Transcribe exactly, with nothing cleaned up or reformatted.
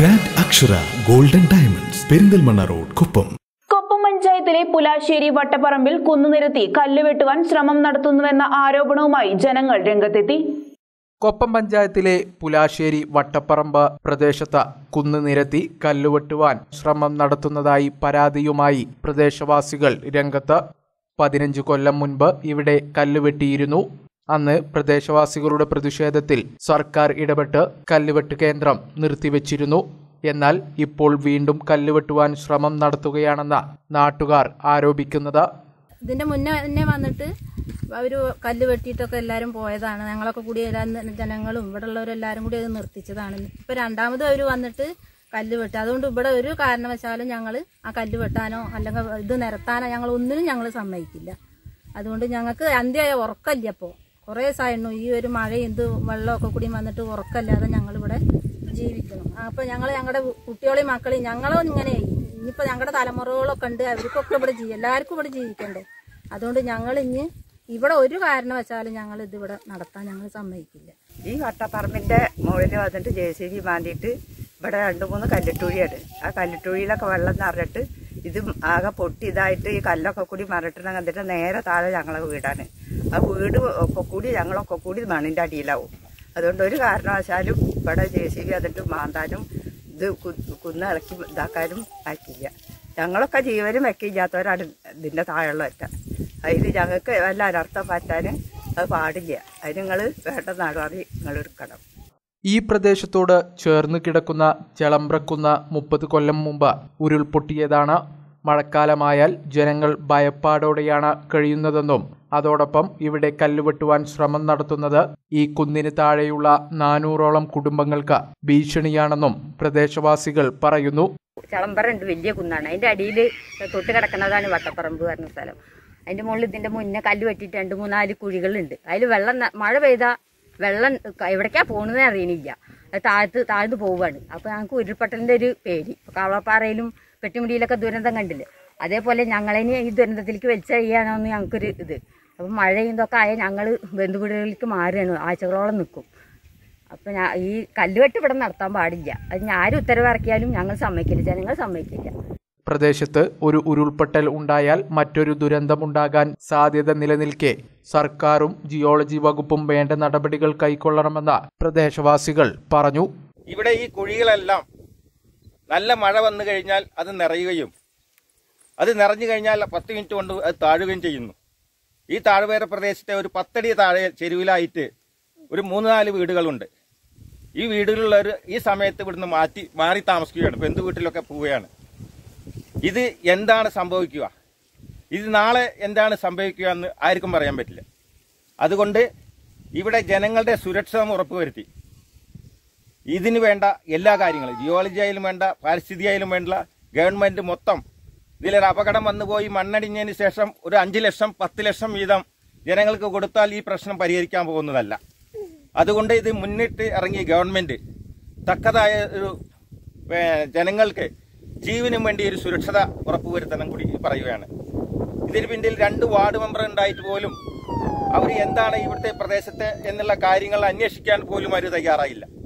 Grand Akshara golden diamonds Perinthalmanna road Koppam. Koppam പഞ്ചായത്തിലെ പുലാശ്ശേരി വട്ടപ്പറമ്പിൽ കുന്നുനിരത്തി കല്ലുവെട്ടുവാൻ ശ്രമം നടത്തുന്നുവെന്ന ആരോപണവുമായി ജനങ്ങൾ രംഗത്തെത്തി. കൊപ്പം പഞ്ചായത്തിലെ പുലാശ്ശേരി വട്ടപ്പറമ്പ് പ്രദേശത്ത് കുന്നുനിരത്തി കല്ലുവെട്ടുവാൻ ശ്രമം നടത്തുന്നതായി പരാതിയുമായി പ്രദേശവാസികൾ രംഗത്ത്. പതിനഞ്ച് കൊല്ലം മുൻപ് ഇവിടെ കല്ലുവെട്ടിയിരുന്നു. അന്ന് പ്രദേശവാസികളുടെ പ്രതിഷേധത്തിൽ സർക്കാർ ഇടപെട്ട് കല്ലുവെട്ട് കേന്ദ്രം നിർത്തിവെച്ചിരുന്നു. എന്നാൽ ഇപ്പോൾ വീണ്ടും കല്ലുവെട്ടുവാൻ ശ്രമം നടത്തുകയാണെന്ന് നാട്ടുകാർ ആരോപിക്കുന്നത്. ഇതിന്റെ മുന്നേ തന്നെ വന്നിട്ട് അവര് കല്ല് വെട്ടിയിട്ടൊക്കെ എല്ലാവരും പോയതാണ്. ഞങ്ങളൊക്കെ കൂടി ജനങ്ങളും ഇവിടെ ഉള്ളവരെല്ലാരും കൂടി അത് നിർത്തിച്ചതാണ്. ഇപ്പൊ രണ്ടാമത് അവര് വന്നിട്ട് കല്ല് വെട്ടുക. അതുകൊണ്ട് ഇവിടെ ഒരു കാരണവശാലും ഞങ്ങൾ ആ കല്ല് വെട്ടാനോ അല്ലെങ്കിൽ ഇത് നിരത്താനോ ഞങ്ങൾ ഒന്നിനും ഞങ്ങൾ സമ്മതിക്കില്ല. അതുകൊണ്ട് ഞങ്ങൾക്ക് അന്ത്യമായ ഉറക്കല്ല. അപ്പോൾ കുറേ ദിവസമായിരുന്നു ഈ ഒരു മഴയും ഇത് വെള്ളമൊക്കെ കൂടി വന്നിട്ട് ഉറക്കല്ലാതെ ഞങ്ങളിവിടെ ജീവിക്കണം. അപ്പൊ ഞങ്ങൾ ഞങ്ങളുടെ കുട്ടികളെയും മക്കളെയും ഞങ്ങളും ഇങ്ങനെ ഇനിയിപ്പോ ഞങ്ങളുടെ തലമുറകളൊക്കെ ഉണ്ട്, അവർക്കൊക്കെ ഇവിടെ ജീവി എല്ലാവർക്കും ഇവിടെ ജീവിക്കണ്ടേ. അതുകൊണ്ട് ഞങ്ങൾ ഇനി ഇവിടെ ഒരു കാരണവശാലും ഞങ്ങൾ ഇതിവിടെ നടത്താൻ ഞങ്ങൾ സമ്മതിക്കില്ല. ഈ വട്ടപ്പറമ്പിന്റെ മുകളിൽ വന്നിട്ട് ജെ സി ബി മാന്തിയിട്ട് ഇവിടെ രണ്ടു മൂന്ന് കല്ലിട്ടുഴിയാണ്. ആ കല്ലിട്ടുഴിയിലൊക്കെ വെള്ളം നിറഞ്ഞിട്ട് ഇത് ആകെ പൊട്ടി ഇതായിട്ട് ഈ കല്ലൊക്കെ കൂടി മരട്ടിനെ കണ്ടിട്ട് നേരെ താഴെ ഞങ്ങളെ വീടാണ്. ആ വീട് ഒക്കെ കൂടി ഞങ്ങളൊക്കെ കൂടി മണ്ണിന്റെ അടിയിലാവും. അതുകൊണ്ട് ഒരു കാരണവശാലും ഇവിടെ ജെ സി ബി വന്നിട്ട് മാന്താനും ഇത് കുന്നിളക്കി ഇതാക്കാനും ആക്കില്ല. ഞങ്ങളൊക്കെ ജീവനും വെക്കില്ലാത്തവരാണ് ഇതിന്റെ താഴെയുള്ളവറ്റ. അതിൽ ഞങ്ങൾക്ക് വല്ല അനർത്ഥം പറ്റാൻ അത് പാടില്ല. അതിന് നിങ്ങൾ വേണ്ട നടപടി നിങ്ങൾ എടുക്കണം. ഈ പ്രദേശത്തോട് ചേർന്ന് കിടക്കുന്ന ചെളമ്പ്രക്കുന്ന മുപ്പത് കൊല്ലം മുമ്പ് ഉരുൾപൊട്ടിയതാണ്. മഴക്കാലമായാൽ ജനങ്ങൾ ഭയപ്പാടോടെയാണ് കഴിയുന്നതെന്നും അതോടൊപ്പം ഇവിടെ കല്ലുവെട്ടുവാൻ ശ്രമം നടത്തുന്നത് ഈ കുന്നിന് താഴെയുള്ള നാനൂറോളം കുടുംബങ്ങൾക്ക് ഭീഷണിയാണെന്നും പ്രദേശവാസികൾ പറയുന്നു. ചെളമ്പറുണ്ട്, വലിയ കുന്നാണ്. അതിന്റെ അടിയിൽ തൊട്ട് കിടക്കുന്നതാണ് വട്ടപ്പറമ്പ് പറഞ്ഞ സ്ഥലം. അതിന്റെ മുകളിൽ ഇതിന്റെ മുന്നേ കല്ല് വെട്ടിയിട്ട് രണ്ട് മൂന്നാല് കുഴികളുണ്ട്. അതിൽ വെള്ളം മഴ പെയ്താൽ വെള്ളം എവിടേക്കാ പോകണമെന്ന് അറിയണില്ല. അത് താഴ്ത്ത് താഴ്ന്നു പോവുകയാണ്. അപ്പോൾ ഞങ്ങൾക്ക് ഉരുൾപൊട്ടലിന്റെ ഒരു പേടി. കവളപ്പാറയിലും പെട്ടിമുടിയിലൊക്കെ ദുരന്തം കണ്ടില്ലേ, അതേപോലെ ഞങ്ങളിനി ഈ ദുരന്തത്തിലേക്ക് വലിച്ചെറിയാനൊന്ന് ഞങ്ങൾക്കൊരു ഇത്. അപ്പം മഴയും ഇതൊക്കെ ആയാൽ ഞങ്ങൾ ബന്ധുവീടുകളിലേക്ക് മാറുകയാണ്, ആഴ്ചകളോളം നിൽക്കും. അപ്പം ഞാൻ ഈ കല്ലുവെട്ട് ഇവിടെ നടത്താൻ പാടില്ല. അത് ആരും ഉത്തരവിറക്കിയാലും ഞങ്ങൾ സമ്മതിക്കില്ല, ജനങ്ങൾ സമ്മതിക്കില്ല. പ്രദേശത്ത് ഒരു ഉരുൾപൊട്ടൽ ഉണ്ടായാൽ മറ്റൊരു ദുരന്തമുണ്ടാകാൻ സാധ്യത നിലനിൽക്കെ സർക്കാരും ജിയോളജി വകുപ്പും വേണ്ട നടപടികൾ കൈക്കൊള്ളണമെന്ന് പ്രദേശവാസികൾ പറഞ്ഞു. ഇവിടെ ഈ കുഴികളെല്ലാം നല്ല മഴ വന്നു കഴിഞ്ഞാൽ അത് നിറയുകയും അത് നിറഞ്ഞു കഴിഞ്ഞാൽ പത്ത് മിനിറ്റ് കൊണ്ട് അത് താഴുകയും ചെയ്യുന്നു. ഈ താഴ്വര പ്രദേശത്തെ ഒരു പത്തടി താഴെ ചെരുവിലായിട്ട് ഒരു മൂന്ന് നാല് വീടുകളുണ്ട്. ഈ വീടുകളിലുള്ളവർ ഈ സമയത്ത് ഇവിടുന്ന് മാറ്റി മാറി താമസിക്കുകയാണ്, ബന്ധു വീട്ടിലൊക്കെ പോവുകയാണ്. ഇത് എന്താണ് സംഭവിക്കുക, ഇത് നാളെ എന്താണ് സംഭവിക്കുക എന്ന് ആർക്കും പറയാൻ പറ്റില്ല. അതുകൊണ്ട് ഇവിടെ ജനങ്ങളുടെ സുരക്ഷ ഉറപ്പുവരുത്തി ഇതിന് വേണ്ട എല്ലാ കാര്യങ്ങളും ജിയോളജി ആയാലും വേണ്ട, പാരിസ്ഥിതി ആയാലും വേണ്ട, ഗവൺമെന്റ് മൊത്തം ഇതിലൊരു അപകടം വന്നുപോയി മണ്ണടിഞ്ഞതിന് ശേഷം ഒരു അഞ്ചു ലക്ഷം പത്ത് ലക്ഷം വീതം ജനങ്ങൾക്ക് കൊടുത്താൽ ഈ പ്രശ്നം പരിഹരിക്കാൻ പോകുന്നതല്ല. അതുകൊണ്ട് ഇത് മുന്നിട്ട് ഇറങ്ങിയ ഗവൺമെന്റ് തക്കതായ ഒരു ജനങ്ങൾക്ക് ജീവനും വേണ്ടി ഒരു സുരക്ഷത ഉറപ്പുവരുത്തണം കൂടി പറയുകയാണ്. ഇതിന് പിന്നിൽ രണ്ട് വാർഡ് മെമ്പർ ഉണ്ടായിട്ട് പോലും അവർ എന്താണ് ഇവിടുത്തെ പ്രദേശത്തെ എന്നുള്ള കാര്യങ്ങൾ അന്വേഷിക്കാൻ പോലും അവർ തയ്യാറായില്ല.